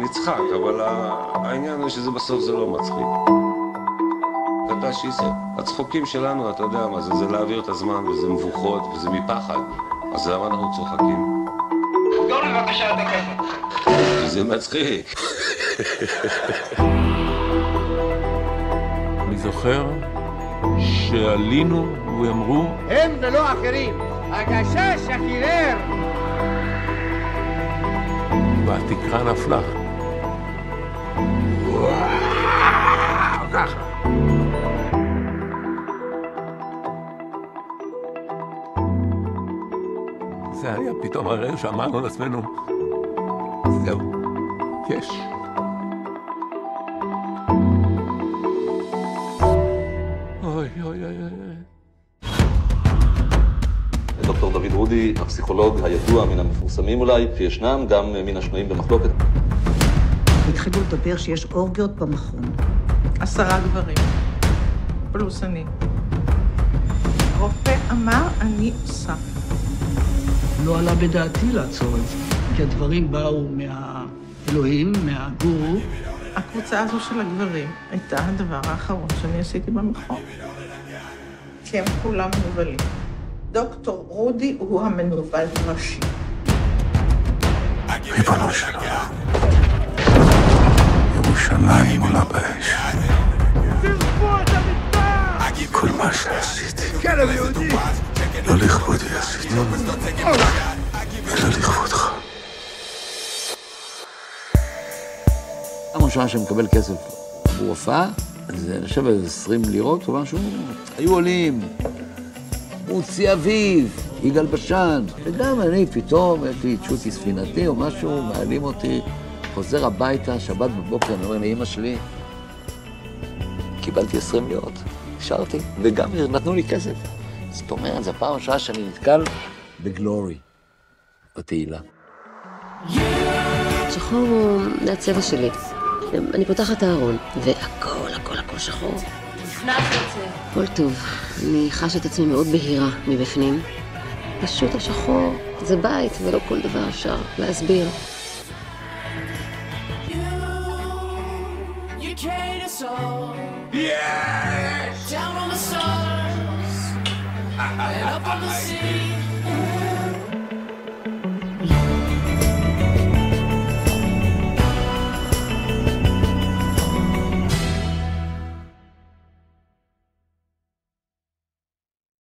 נצחק, אבל העניין הוא שזה בסוף זה לא מצחיק. אתה שיסה, הצחוקים שלנו, אתה יודע מה זה, זה להעביר את הזמן, וזה מבוכות, וזה מפחד. אז למה אנחנו צוחקים? תסגור לי בבקשה את הכסף. כי זה מצחיק. אני זוכר שעלינו ואמרו הם ולא אחרים, הגשש החירר. והתקרה נפלה. וואו, ככה. זה היה פתאום הרגע שאמרנו לעצמנו, זהו, יש. אוי, אוי, אוי, אוי. דוקטור דוד רודי, הפסיכולוג הידוע מן המפורסמים אולי, שישנם גם מן השנויים במחלוקת. התחילו לדבר שיש אורגיות במכון. 10 גברים, פלוס אני. הרופא אמר, אני עושה. לא עלה בדעתי לעצור את זה, כי הדברים באו מהאלוהים, מהגורו. הקבוצה הזו של הגברים הייתה הדבר האחרון שאני עשיתי במכון. כי הם כולם מנובלים. דוקטור רודי הוא המנובל הראשי. ריבונו של עולם, ירושלים עולה באש. כל מה שעשיתי, כלב יהודי. לא לכבודי עשיתי, אלא לכבודך. פעם ראשונה שמקבל כסף עבור הופעה, זה נחשב איזה 20 לירות או משהו. היו עולים, מוציא אביב, יגאל בשן, וגם אני פתאום, יש לי תשותי ספינתי או משהו, מעלים אותי, חוזר הביתה, שבת בבוקר, אני אומר לאמא שלי, קיבלתי 20 לירות, שרתי, וגם נתנו לי כסף. זאת אומרת, זו פעם ראשונה שאני נתקל בגלורי, בתהילה. שחור זה הצבע שלי. אני פותחת את הארון, והכל, הכל, הכל שחור. נכנס את זה. הכל טוב. אני חשה את עצמי מאוד בהירה מבפנים. פשוט השחור זה בית, ולא כל דבר אפשר להסביר. Down on the stars and up on the sea.